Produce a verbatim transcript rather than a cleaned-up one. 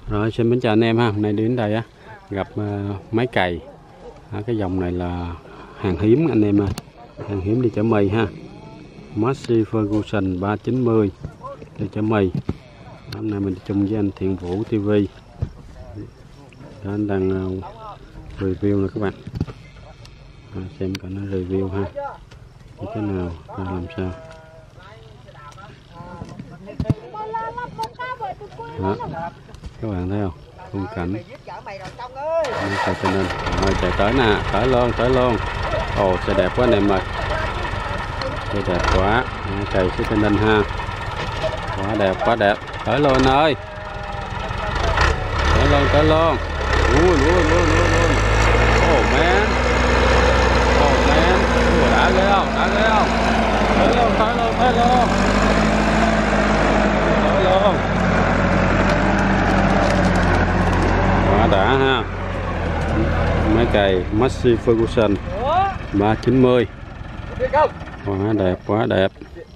Rồi xin mến chào anh em ha, hôm nay đến đây á gặp uh, máy cày. À, cái dòng này là hàng hiếm anh em à, hàng hiếm đi chở mì ha. Massey Ferguson ba chín mươi đi chở mì. Hôm nay mình chung với anh Thiện Vũ ti vi. Đó, anh đang uh, review nè các bạn. À, xem cả nó review ha, như thế nào, ra làm sao. Đó, các bạn thấy không, khung cảnh chạy cho nên rồi chạy tới nè, tới luôn tới luôn. Ồ, xe đẹp quá anh em ơi, xe đẹp quá, cày xuống cho nên ha, quá đẹp quá đẹp, tới luôn anh ơi, tới luôn tới luôn, luôn luôn luôn luôn. Oh man, oh man, đã ghê không, đã ghê không, tới luôn tới luôn tới luôn tới luôn. Quá đã ha, máy cày Massey Ferguson ba chín mươi, quá đẹp quá đẹp.